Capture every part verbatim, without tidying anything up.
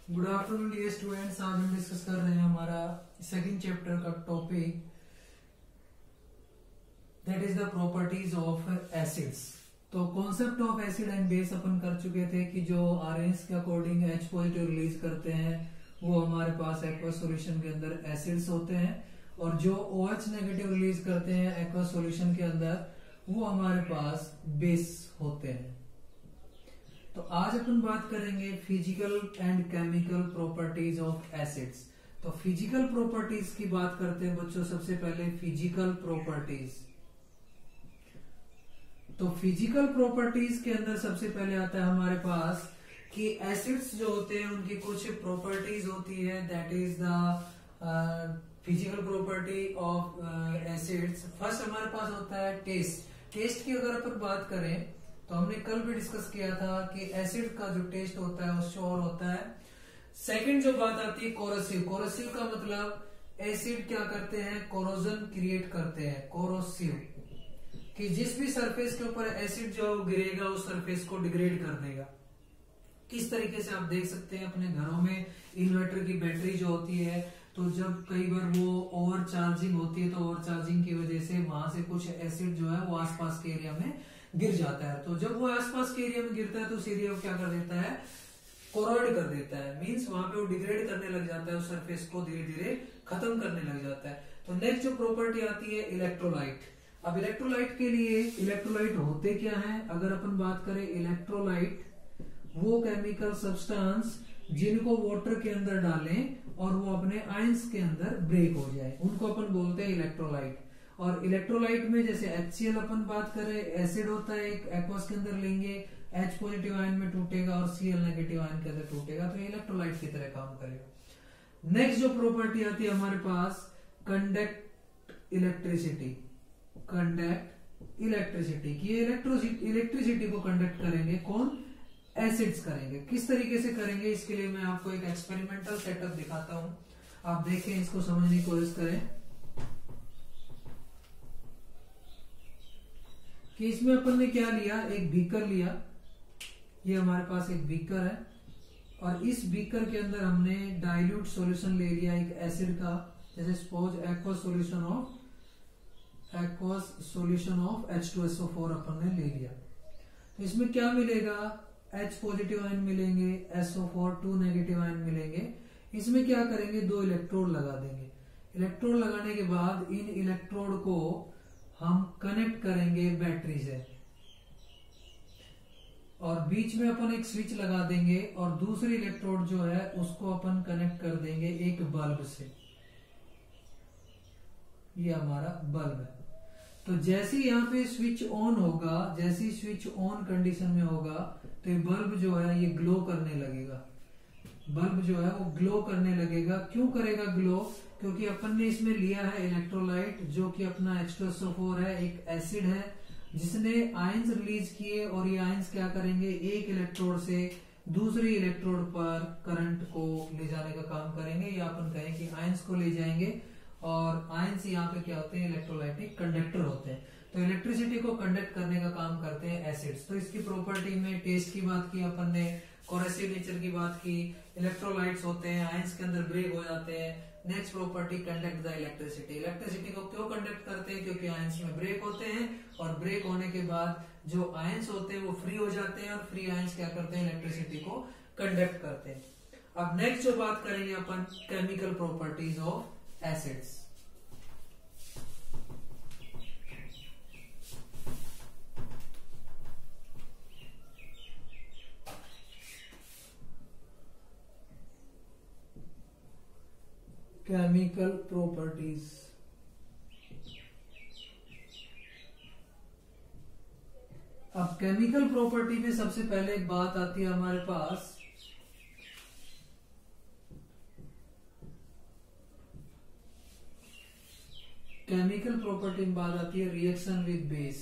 Good afternoon dear students. आज हम discuss कर रहे हैं हमारा सेकंड चैप्टर का topic that is the properties of acids. तो concept of acid and base अपन कर चुके थे कि जो आरएनएस के अकॉर्डिंग एच पॉजिटिव रिलीज करते हैं वो हमारे पास एक्वस सॉल्यूशन के अंदर एसिड्स होते हैं, और जो ओएच नेगेटिव रिलीज करते हैं एक्वस सॉल्यूशन के अंदर वो हमारे पास बेस होते हैं। तो आज अपन बात करेंगे physical and chemical properties of acids. तो फिजिकल प्रॉपर्टीज की बात करते हैं बच्चों। सबसे पहले फिजिकल प्रॉपर्टीज। तो फिजिकल प्रॉपर्टीज के अंदर सबसे पहले आता है हमारे पास कि एसिड्स जो होते हैं उनकी कुछ प्रॉपर्टीज होती है, that is the physical property of acids. First हमारे पास होता है टेस्ट। टेस्ट की अगर अपन बात करें तो हमने कल भी डिस्कस किया था कि एसिड का जो टेस्ट होता है वो श्योर होता है। सेकंड जो बात आती है कोरोसिव। कोरोसिव का मतलब एसिड क्या करते हैं, कोरोजन क्रिएट करते हैं। कोरोसिव कि जिस भी सरफेस के ऊपर एसिड जो गिरेगा उस सरफेस को डिग्रेड कर देगा। किस तरीके से आप देख सकते हैं अपने घरों में इन्वर्टर की बैटरी जो होती है, तो जब कई बार वो ओवर चार्जिंग होती है तो ओवर चार्जिंग की वजह से वहां से कुछ एसिड जो है वो आसपास के एरिया में गिर जाता है। तो जब वो आसपास के एरिया में गिरता है तो उस एरिया को क्या कर देता है, कोरोड कर देता है। मींस वहां पे वो डिग्रेड करने लग जाता है, उस सरफेस को धीरे धीरे खत्म करने लग जाता है। तो नेक्स्ट जो प्रॉपर्टी आती है इलेक्ट्रोलाइट। अब इलेक्ट्रोलाइट के लिए इलेक्ट्रोलाइट होते क्या है, अगर अपन बात करें इलेक्ट्रोलाइट वो केमिकल सब्सटेंस जिनको वाटर के अंदर डालें और वो अपने आयंस के अंदर ब्रेक हो जाए उनको अपन बोलते हैं इलेक्ट्रोलाइट। और इलेक्ट्रोलाइट में जैसे HCl अपन बात करें, एसिड होता है एक, एक्वस के अंदर लेंगे H पॉजिटिव आयन में टूटेगा और Cl नेगेटिव आयन के अंदर टूटेगा, तो इलेक्ट्रोलाइट की तरह काम करेगा। नेक्स्ट जो प्रॉपर्टी आती है हमारे पास कंडक्ट इलेक्ट्रिसिटी। कंडक्ट इलेक्ट्रिसिटी की इलेक्ट्रिसिटी को कंडक्ट करेंगे कौन, एसिड्स करेंगे। किस तरीके से करेंगे, इसके लिए मैं आपको एक एक्सपेरिमेंटल सेटअप दिखाता हूं, आप देखें, इसको समझने की कोशिश करें कि इसमें अपन ने क्या लिया, एक बीकर लिया। ये हमारे पास एक बीकर है और इस बीकर के अंदर हमने डाइल्यूट सॉल्यूशन ले लिया एक एसिड का, जैसे suppose aqueous solution of aqueous solution of H two S O four अपन ने ले लिया। तो इसमें क्या मिलेगा, H पॉजिटिव आयन मिलेंगे, S O four two negative ion मिलेंगे। इसमें क्या करेंगे, दो इलेक्ट्रोड लगा देंगे। इलेक्ट्रोड लगाने के बाद इन इलेक्ट्रोड को हम कनेक्ट करेंगे बैटरी से और बीच में अपन एक स्विच लगा देंगे और दूसरी इलेक्ट्रोड जो है उसको अपन कनेक्ट कर देंगे एक बल्ब से। ये हमारा बल्ब है। तो जैसे यहाँ पे स्विच ऑन होगा, जैसे स्विच ऑन कंडीशन में होगा तो ये बल्ब जो है ये ग्लो करने लगेगा। बल्ब जो है वो ग्लो करने लगेगा। क्यों करेगा ग्लो, क्योंकि अपन ने इसमें लिया है इलेक्ट्रोलाइट जो कि अपना H two S O four है, एक एसिड है जिसने आयंस रिलीज किए, और ये आयंस क्या करेंगे, एक इलेक्ट्रोड से दूसरी इलेक्ट्रोड पर करंट को ले जाने का काम करेंगे, या अपन कहें कि आयंस को ले जाएंगे। और आयंस यहाँ पे क्या होते हैं, इलेक्ट्रोलाइटिक कंडक्टर होते हैं। तो इलेक्ट्रिसिटी को कंडक्ट करने का काम करते हैं एसिड्स। तो इसकी प्रॉपर्टी में टेस्ट की बात की अपन ने, कोरेसिव नेचर की बात की, इलेक्ट्रोलाइट्स होते हैं, आयंस के अंदर ब्रेक हो जाते हैं। Next property conduct the electricity. Electricity को क्यों कंडक्ट करते हैं, क्योंकि आयंस में ब्रेक होते हैं और ब्रेक होने के बाद जो आयंस होते हैं वो फ्री हो जाते हैं और फ्री आयंस क्या करते हैं, इलेक्ट्रिसिटी को कंडक्ट करते हैं। अब नेक्स्ट जो बात करेंगे अपन chemical properties of acids. Chemical properties. अब केमिकल प्रॉपर्टी में सबसे पहले एक बात आती है हमारे पास, केमिकल प्रॉपर्टी में बात आती है रिएक्शन विद बेस।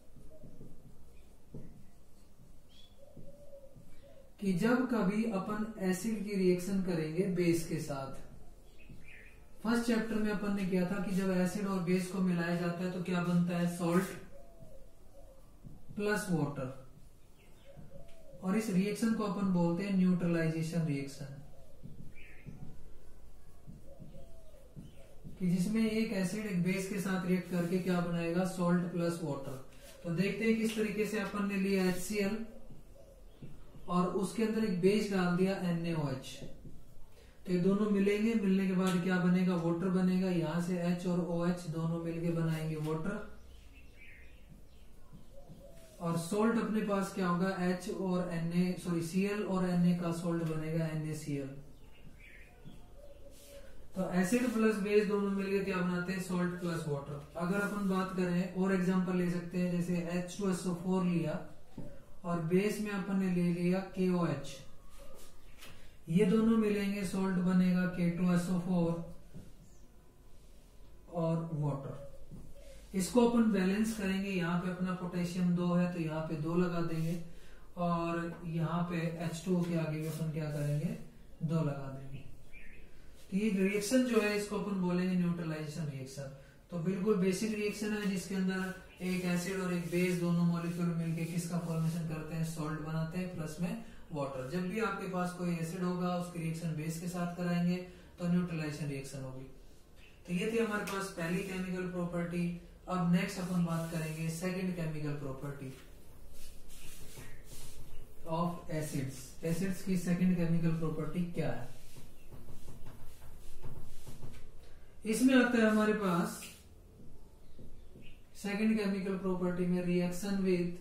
कि जब कभी अपन एसिड की रिएक्शन करेंगे बेस के साथ, फर्स्ट चैप्टर में अपन ने किया था कि जब एसिड और बेस को मिलाया जाता है तो क्या बनता है, सॉल्ट प्लस वाटर। और इस रिएक्शन को अपन बोलते हैं न्यूट्रलाइजेशन रिएक्शन। कि जिसमें एक एसिड एक बेस के साथ रिएक्ट करके क्या बनाएगा, सॉल्ट प्लस वाटर। तो देखते हैं किस तरीके से अपन ने लिया एच सी एल और उसके अंदर एक बेस डाल दिया एन ए ओ एच। तो ये दोनों मिलेंगे, मिलने के बाद क्या बनेगा, वाटर बनेगा। यहां से H और OH दोनों मिलके बनाएंगे वाटर। और सोल्ट अपने पास क्या होगा, H और Na सॉरी Cl और Na का सोल्ट बनेगा NaCl। तो एसिड प्लस बेस दोनों मिलकर क्या बनाते हैं, सोल्ट प्लस वाटर। अगर अपन बात करें और एग्जांपल ले सकते हैं, जैसे H two S O four लिया और बेस में अपन ने ले लिया के ओ एच, ये दोनों मिलेंगे, सोल्ट बनेगा K two S O four और वाटर। इसको अपन बैलेंस करेंगे, यहाँ पे अपना पोटेशियम दो है तो यहाँ पे दो लगा देंगे और यहाँ पे एच टू ओ के आगे अपन क्या करेंगे, दो लगा देंगे। तो ये रिएक्शन जो है इसको अपन बोलेंगे न्यूट्रलाइजेशन रिएक्शन। तो बिल्कुल बेसिक रिएक्शन है जिसके अंदर एक एसिड और एक बेस दोनों मॉलिक्यूल मिलके किसका फॉर्मेशन करते हैं, सॉल्ट बनाते हैं प्लस में वाटर। जब भी आपके पास कोई एसिड होगा उसकी रिएक्शन बेस के साथ कराएंगे तो न्यूट्रलाइजेशन रिएक्शन होगी। तो ये थी हमारे पास पहली केमिकल प्रॉपर्टी। अब नेक्स्ट अपन बात करेंगे second chemical property of acids. Acids की सेकंड केमिकल प्रॉपर्टी क्या है, इसमें आता है हमारे पास सेकंड केमिकल प्रॉपर्टी में रिएक्शन विद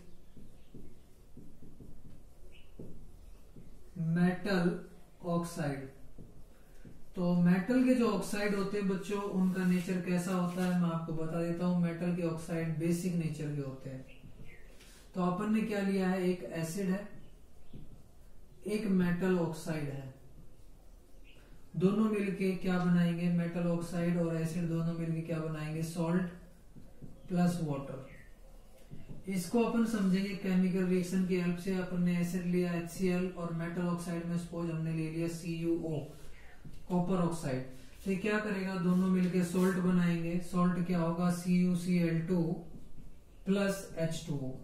मेटल ऑक्साइड। तो मेटल के जो ऑक्साइड होते हैं बच्चों, उनका नेचर कैसा होता है मैं आपको बता देता हूं। मेटल के ऑक्साइड बेसिक नेचर के होते हैं। तो अपन ने क्या लिया है, एक एसिड है, एक मेटल ऑक्साइड है, दोनों मिलके क्या बनाएंगे, मेटल ऑक्साइड और एसिड दोनों मिलके क्या बनाएंगे, सॉल्ट प्लस वाटर। इसको अपन समझेंगे केमिकल रिएक्शन की हेल्प से। अपन ने एसिड लिया एच सी एल और मेटल ऑक्साइड में सपोज हमने ले लिया C U O, copper oxide. तो क्या करेगा, दोनों मिलके सॉल्ट बनाएंगे। सॉल्ट क्या होगा, C U C L two plus H two O.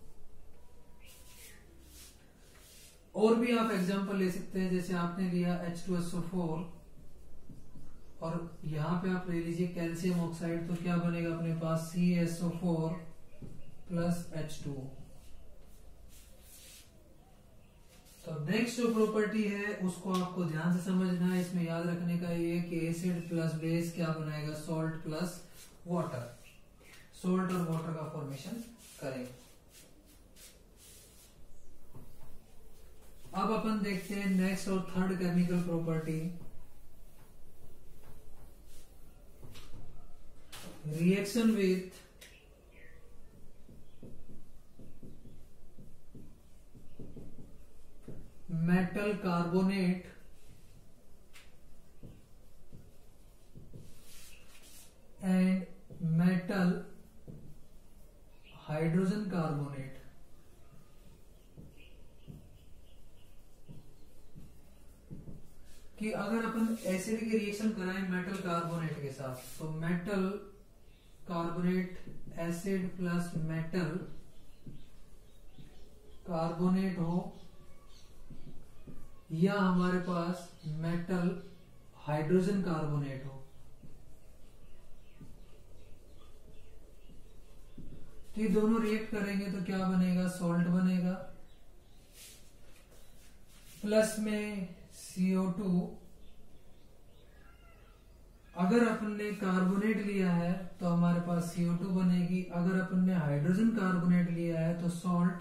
और भी आप एग्जांपल ले सकते हैं, जैसे आपने लिया H two S O four और यहां पे आप ले लीजिए कैल्शियम ऑक्साइड, तो क्या बनेगा अपने पास, C S O four plus H two O. तो नेक्स्ट जो प्रॉपर्टी है उसको आपको ध्यान से समझना है। इसमें याद रखने का ये कि एसिड प्लस बेस क्या बनाएगा, सॉल्ट प्लस वाटर। सॉल्ट और वाटर का फॉर्मेशन करेंगे। अब अपन देखते हैं नेक्स्ट और third chemical property, reaction with metal carbonate and metal hydrogen carbonate. कि अगर अपन एसिड की रिएक्शन कराएं मेटल कार्बोनेट के साथ, तो metal carbonate acid plus metal carbonate हो या हमारे पास मेटल हाइड्रोजन कार्बोनेट हो, तो ये दोनों रिएक्ट करेंगे तो क्या बनेगा, सॉल्ट बनेगा प्लस में सी ओ टू। अगर अपन ने कार्बोनेट लिया है तो हमारे पास सी ओ टू बनेगी। अगर अपन ने हाइड्रोजन कार्बोनेट लिया है तो सॉल्ट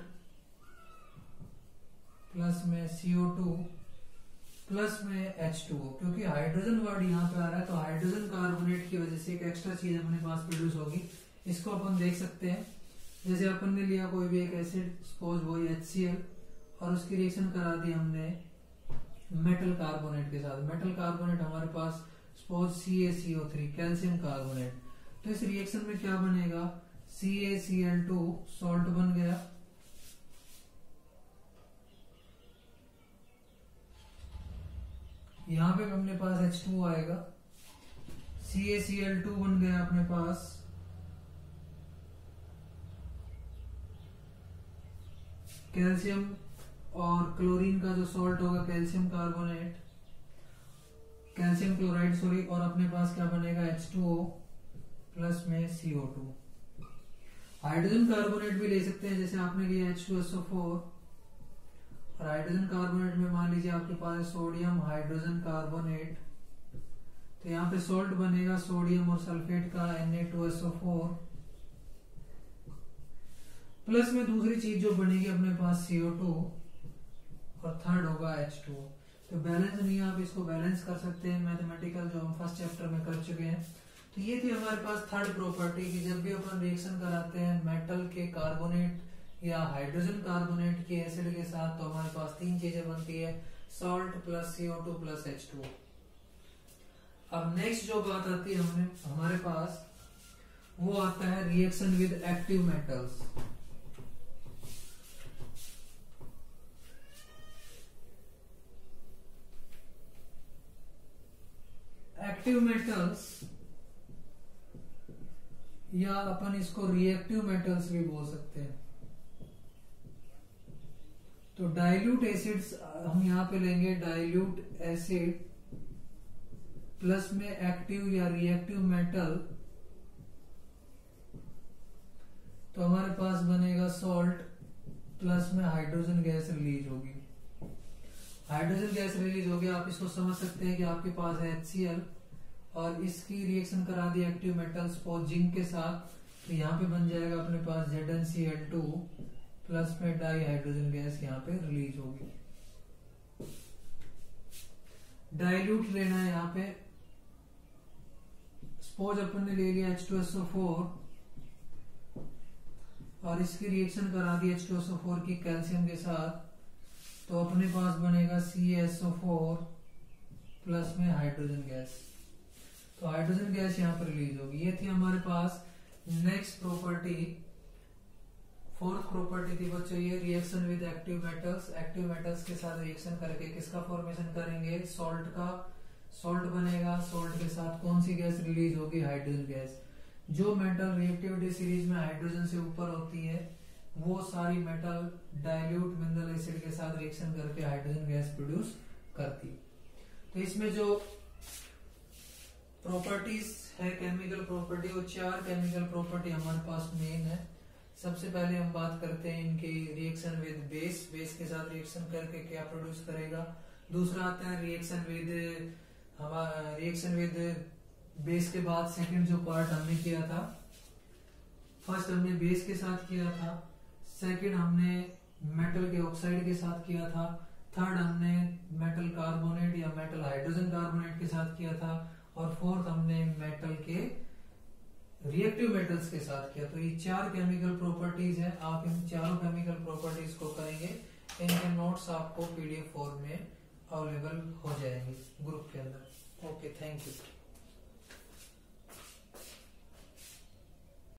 प्लस में सी ओ टू प्लस में एच टू ओ। क्योंकि हाइड्रोजन वर्ड यहाँ पे आ रहा है तो हाइड्रोजन कार्बोनेट की वजह से एक एक्स्ट्रा चीज अपने पास प्रोड्यूस होगी। इसको अपन देख सकते हैं, जैसे अपन ने लिया कोई भी एक एसिड, सपोज वही एच सी एल, और उसकी रिएक्शन करा दी हमने मेटल कार्बोनेट के साथ। मेटल कार्बोनेट हमारे पास suppose C A C O three, calcium carbonate. तो इस रिएक्शन में क्या बनेगा, C A C L two salt बन गया, यहां पे अपने पास एच टू आएगा, सी ए सी एल टू बन गया अपने पास, कैल्शियम और क्लोरीन का जो सॉल्ट होगा calcium carbonate, calcium chloride sorry, और अपने पास क्या बनेगा एच टू ओ प्लस में C O two. Hydrogen carbonate भी ले सकते हैं, जैसे आपने लिया H two S O four, और हाइड्रोजन कार्बोनेट में मान लीजिए आपके पास है सोडियम हाइड्रोजन कार्बोनेट, तो यहाँ पे सॉल्ट बनेगा सोडियम और सल्फेट का N A two S O four, plus में दूसरी चीज जो बनेगी अपने पास सी ओ टू, और थर्ड होगा एच टू। तो बैलेंस नहीं, आप इसको बैलेंस कर सकते हैं मैथमेटिकल जो हम फर्स्ट चैप्टर में कर चुके हैं। तो ये थी हमारे पास थर्ड प्रॉपर्टी की जब भी अपन रिएक्शन कराते हैं मेटल के कार्बोनेट या हाइड्रोजन कार्बोनेट के एसिड के साथ, तो हमारे पास तीन चीजें बनती है, salt plus C O two plus H two. अब नेक्स्ट जो बात आती है हमने हमारे पास, वो आता है reaction with active metals. Active metals या अपन इसको रिएक्टिव मेटल्स भी बोल सकते हैं। तो डाइल्यूट एसिड्स हम यहां पे लेंगे, डाइल्यूट एसिड प्लस में एक्टिव या रिएक्टिव मेटल, तो हमारे पास बनेगा सॉल्ट प्लस में हाइड्रोजन गैस रिलीज होगी। हाइड्रोजन गैस रिलीज होगी, आप इसको समझ सकते हैं कि आपके पास है एच सी एल और इसकी रिएक्शन करा दी एक्टिव मेटल स्पोज जिंक के साथ, तो यहाँ पे बन जाएगा अपने पास Z N C L two plus में डाई हाइड्रोजन गैस यहाँ पे रिलीज होगी। डाइल्यूट लेना है यहाँ पे, स्पोज अपन ने ले लिया H two S O four और इसकी रिएक्शन करा दी H two S O four की कैल्शियम के साथ, तो अपने पास बनेगा C S O four plus में हाइड्रोजन गैस। तो हाइड्रोजन गैस यहाँ पर रिलीज होगी। ये थी हमारे पास नेक्स्ट प्रॉपर्टी, फोर्थ प्रॉपर्टी थी बच्चों ये reaction with active metals. Active metals के साथ रिएक्शन करके किसका फॉर्मेशन करेंगे, सॉल्ट का। सॉल्ट बनेगा, सॉल्ट के साथ कौन सी गैस रिलीज होगी, हाइड्रोजन गैस। जो मेटल रिएक्टिविटी सीरीज में हाइड्रोजन से ऊपर होती है वो सारी मेटल डाइल्यूट मिनरल एसिड के साथ रिएक्शन करके हाइड्रोजन गैस प्रोड्यूस करती। तो इसमें जो प्रॉपर्टीज है केमिकल प्रॉपर्टी, वो चार केमिकल प्रॉपर्टी हमारे पास मेन है। सबसे पहले हम बात करते हैं इनकी रिएक्शन विद बेस, बेस के साथ रिएक्शन करके क्या प्रोड्यूस करेगा। दूसरा आता है रिएक्शन विद हमारा रिएक्शन विद बेस के बाद सेकंड जो पार्ट हमने किया था, फर्स्ट हमने बेस के साथ किया था, सेकंड हमने मेटल के ऑक्साइड के साथ किया था, थर्ड हमने मेटल कार्बोनेट या मेटल हाइड्रोजन कार्बोनेट के साथ किया था, और फोर्थ हमने मेटल के रिएक्टिव मेटल्स के साथ किया। तो ये चार केमिकल प्रॉपर्टीज है, आप इन चारों केमिकल प्रॉपर्टीज को करेंगे। इनके नोट्स आपको पीडीएफ फॉर्म में अवेलेबल हो जाएंगे ग्रुप के अंदर। Okay, thank you.